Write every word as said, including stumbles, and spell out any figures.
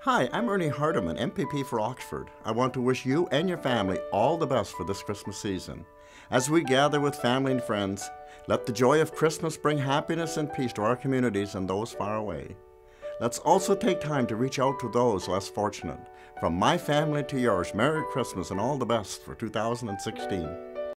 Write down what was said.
Hi, I'm Ernie Hardeman M P P for Oxford. I want to wish you and your family all the best for this Christmas season. As we gather with family and friends, let the joy of Christmas bring happiness and peace to our communities and those far away. Let's also take time to reach out to those less fortunate. From my family to yours, Merry Christmas and all the best for two thousand sixteen.